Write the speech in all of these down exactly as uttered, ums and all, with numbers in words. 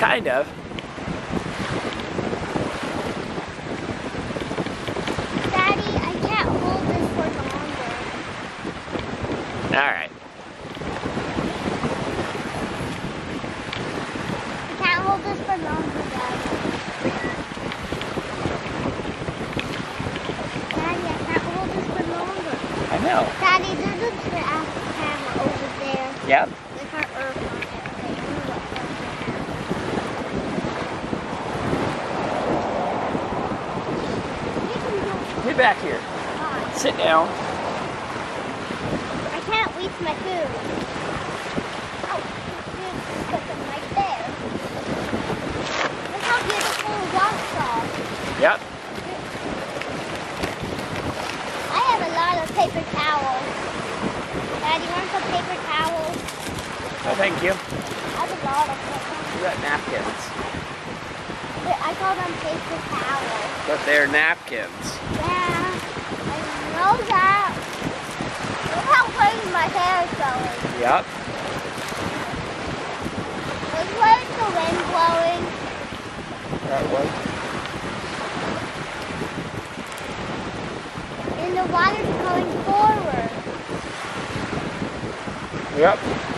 Kind of. Daddy, I can't hold this for longer. Alright. I can't hold this for longer, Daddy. Daddy, I can't hold this for longer. I know. Daddy, there's a trash camera over there. Yep. With our earth on it. Okay, I'm gonna look for it. Get back here. Why? Sit down. I can't reach my food. Oh, food put them right there. Look how beautiful the rocks are. Yep. I have a lot of paper towels. Daddy, want some paper towels? No, thank you. I have a lot of them. You got napkins. I call them paper towels. But they're napkins. Yeah, I know that. Look how crazy my hair is going. Yep. Look where's the wind blowing. That way. And the water's going forward. Yep.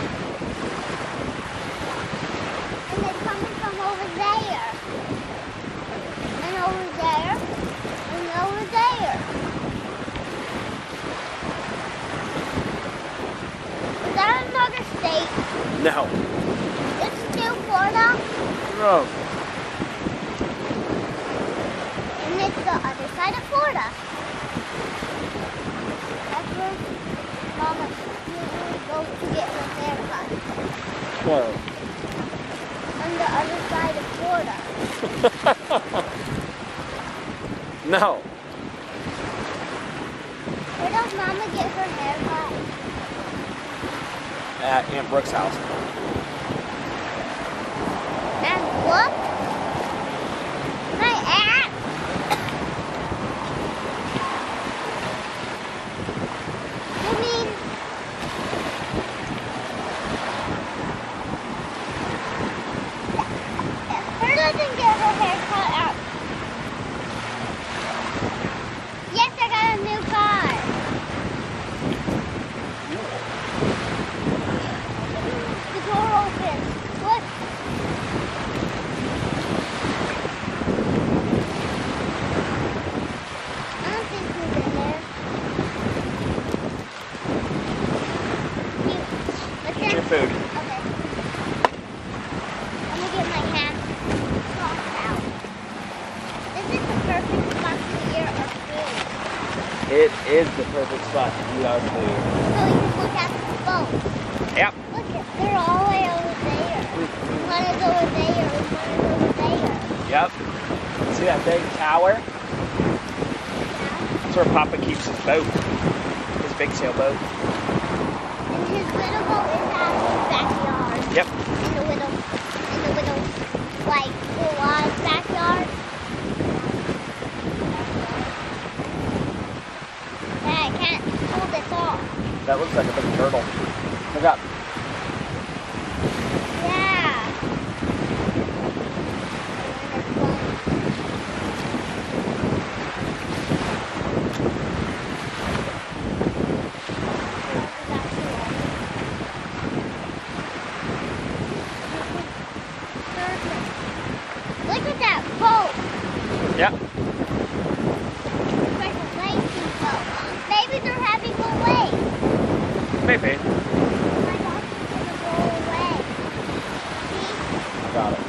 And it's coming from over there. And over there. And over there. Is that another state? No. It's still Florida. No. And it's the other side of Florida. That's where Mama usually goes to get her hair cut. No. On the other side of Florida. No. Where does Mama get her hair cut? At Aunt Brooke's house. And what? My aunt? You mean... Her doesn't get her hair cut out. Yes, I got a new car. The door opens. Look. I don't think who's in there. You, Get listen. your food. Okay. I'm gonna get my hand washed out. This is the perfect spot to eat our food. It is the perfect spot to eat our food. So you can look at the boat. Yep. Look, they're all the way over there. One is over there, and one is over there. Yep. See that big tower? Yeah. That's where Papa keeps his boat. His big sailboat. And his little boat is at his backyard. Yep. In the little, in the little, like, garage backyard. Yeah, I can't pull this off. That looks like a big turtle. Look up. Yeah. Look at that boat. Yep. It's like a racing boat. Maybe they're having a race. Maybe. Oh my gosh, it's gonna go away. See? Got it.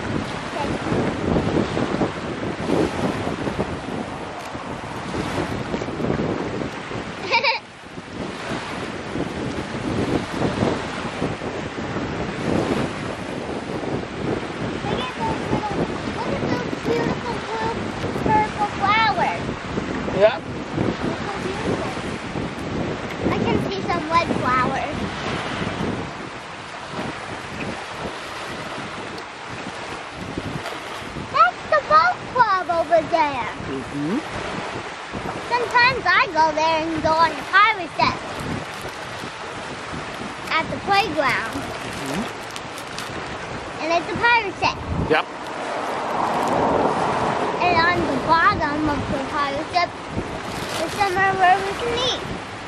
Okay. Look at those little, look at those beautiful blue purple flowers. Yep. They're so beautiful. I can see some red flowers. That's the boat club over there. Mm-hmm. Sometimes I go there and go on the pirate deck at the playground. Mm-hmm. and it's a pirate ship. Yep. And on the bottom of the pirate ship is somewhere where we can eat.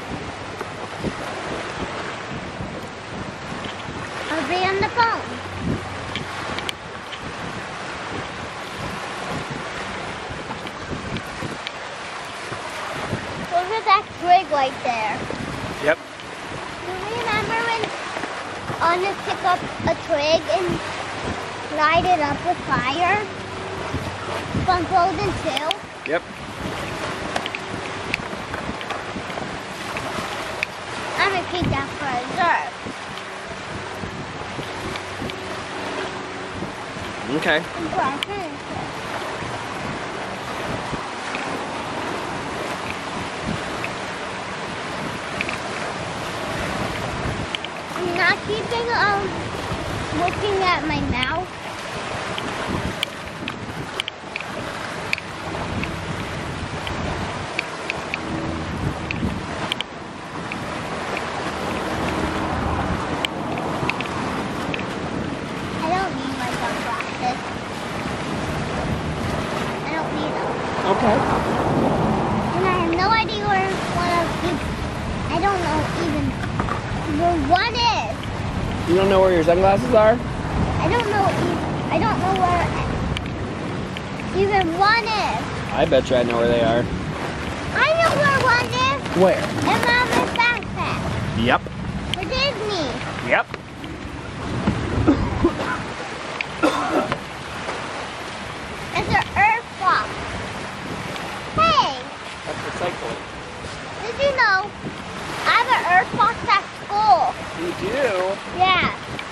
I'll be on the phone. Look at that twig right there. Yep. Do you remember when Anna picked up a twig and light it up with fire? From Frozen two? Yep. I'm gonna keep that for reserve. Okay. And for our finish it. I'm not keeping um looking at my mouth. I don't need my sunglasses. I don't need them. Okay. And I have no idea where one of these. I don't know even where one is. You don't know where your sunglasses are? I don't know. e- I don't know where even one is. I bet you I know where they are. I know where one is. Where? In Mama's backpack Yep. for Disney. Yep. It's an Earth box. Hey, That's recycling. did you know I have an Earth box at school? You do? Yeah.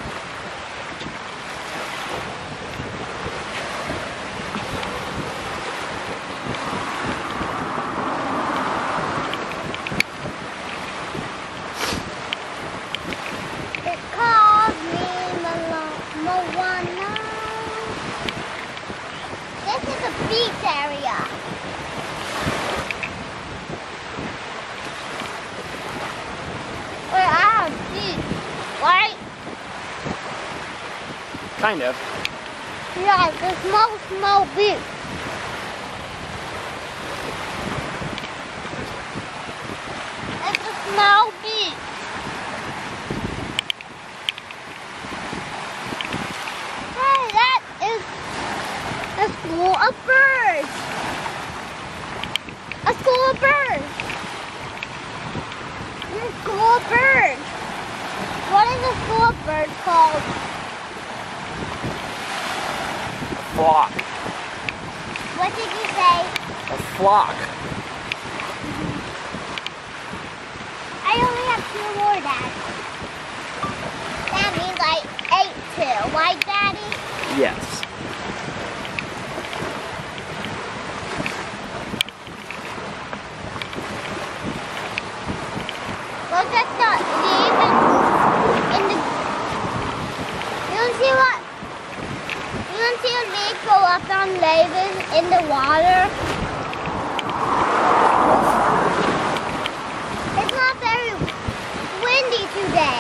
It calls me Malo- Moana. This is a beach area. Where I have beach, right? Kind of. Yeah, the small, small beach. It's a small beach. Hey, that is a school of birds. A school of birds. A school of birds. What is a school of birds called? Flock. What did you say? A flock. I only have two more, Dad. That means I ate two, right, Daddy? Yes. Look at the leaf in the. You don't see what? You don't see a leaf go up on layers in the water? It's not very windy today.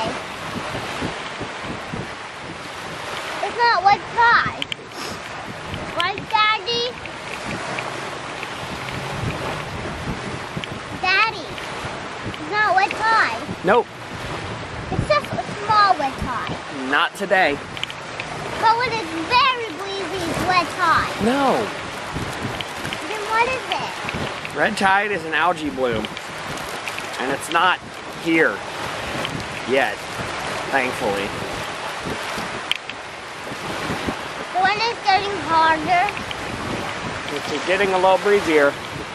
It's not what tide. Right, Daddy? Daddy, it's not wet tide. Nope. It's just a small wet tide. Not today. But when it's very breezy, it's wet tide. No. Then what is it? Red tide is an algae bloom. And it's not here yet, thankfully. So when it's getting harder, It's getting a little breezier.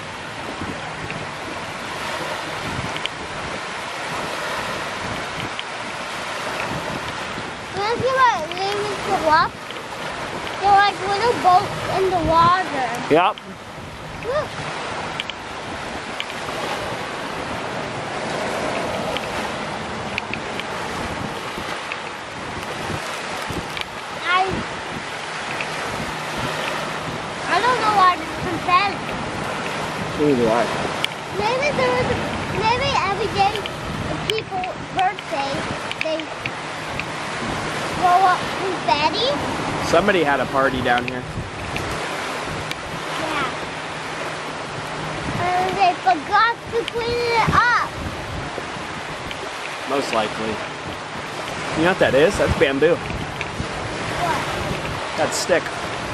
when I see what leaves go up, they're like little boats in the water. Yep. Look. I I don't know why it's confetti. Neither do I. Maybe there was a, maybe every day the people's birthday they blow up confetti? Somebody had a party down here. Yeah. And they forgot to clean it up. Most likely. You know what that is? That's bamboo. What? That stick.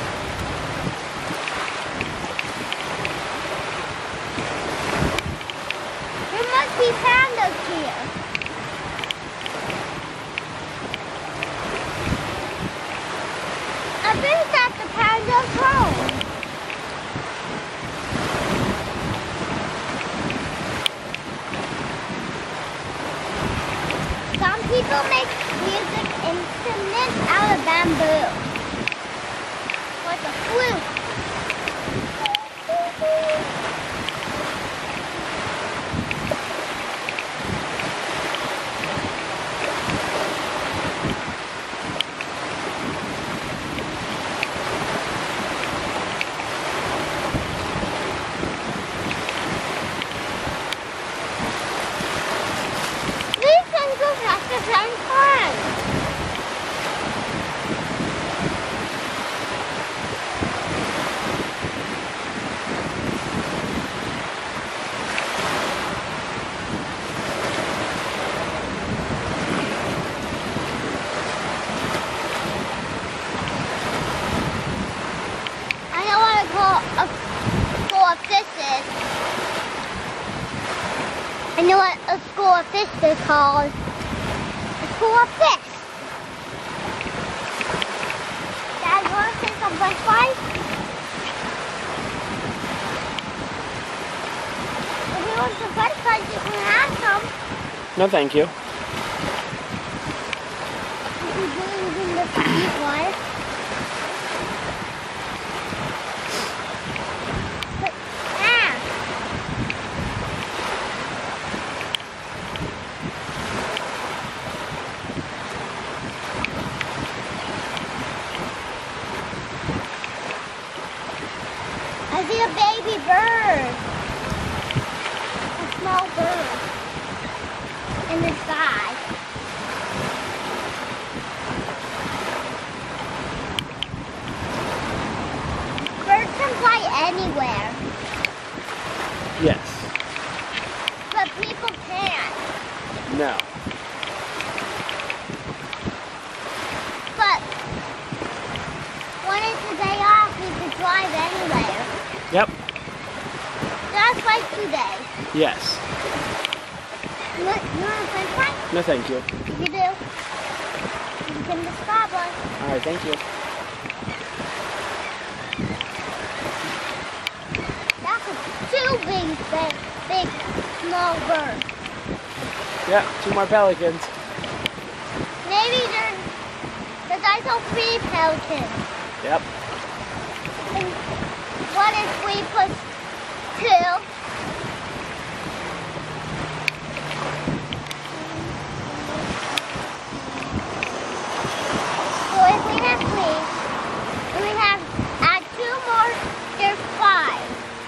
There must be pandas here. I think that's the panda's home. Some people make music instruments out of bamboo. Like a flute. These things are at the same time. I know what to call a school of fishes. I know what a school of fish is called. A school of fish. Dad, you want to say some french fries? If you want some french fries, you can have some. No, thank you. If you really need to eat one. But, ah. I see a baby bird. A small bird. In the sky. Birds can fly anywhere, Yes. but people can't. No. But when it's a day off, you can drive anywhere. Yep. Just like today. Yes. You want, you want a french fry? No, thank you. You do. You can just grab one. All right, thank you. That's two big, big, big, small birds. Yeah, two more pelicans. Maybe there's, there's also three pelicans. Yep. And what if we put two? So if we have three, and we have add two more, there's five.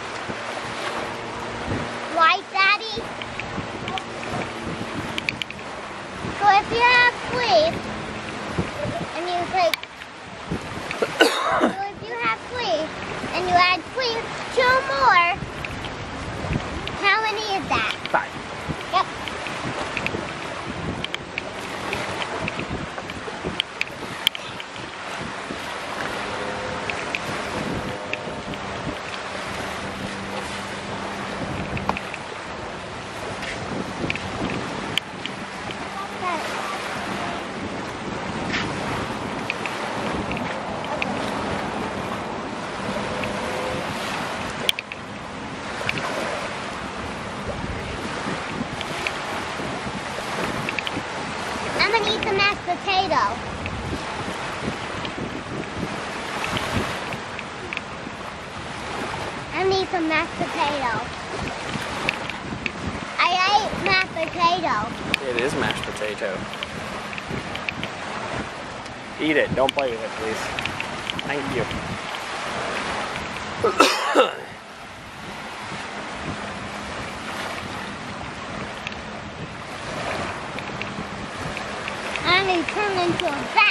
Right, Daddy? So if you have three, and you take, so if you have three, and you add three, two more, how many is that? Five. Yep. I'm gonna eat the mashed potato. I'm gonna eat some mashed potato. I ate mashed potato. It is mashed potato. Eat it. Don't play with it, please. Thank you. I'm gonna turn into a bat.